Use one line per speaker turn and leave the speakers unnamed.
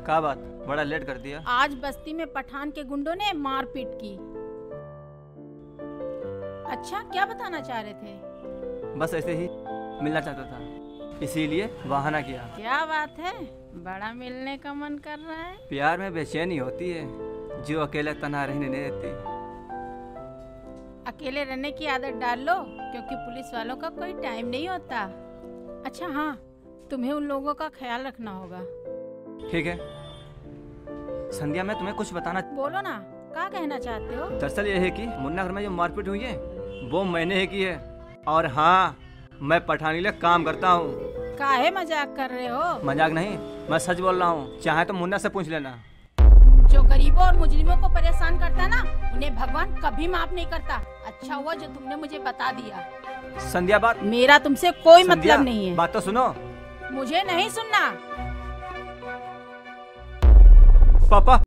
क्या बात, बड़ा लेट कर दिया।
आज बस्ती में पठान के गुंडों ने मारपीट की। अच्छा, क्या बताना चाह रहे थे?
बस ऐसे ही मिलना चाहता था, इसीलिए बहाना किया।
क्या बात है, बड़ा मिलने का मन कर रहा है।
प्यार में बेचैनी होती है जो अकेले तन्हा रहने नहीं देती।
अकेले रहने की आदत डाल लो, क्योंकि पुलिस वालों का कोई टाइम नहीं होता। अच्छा हाँ, तुम्हें उन लोगों का ख्याल रखना होगा।
ठीक है संध्या, मैं तुम्हें कुछ बताना।
बोलो ना, क्या कहना चाहते हो?
दरअसल ये है कि मुन्ना घर में जो मारपीट हुई है वो मैंने ही की है। और हाँ, मैं पठानी लिए काम करता हूँ।
काहे मजाक कर रहे हो?
मजाक नहीं, मैं सच बोल रहा हूँ। चाहे तो मुन्ना से पूछ लेना।
जो गरीबों और मुजरिमों को परेशान करता ना, उन्हें भगवान कभी माफ नहीं करता। अच्छा हुआ जो तुमने मुझे बता दिया।
संध्या, बात
मेरा तुमसे कोई
संध्या,
मतलब नहीं है।
बात तो सुनो।
मुझे नहीं सुनना।
पापा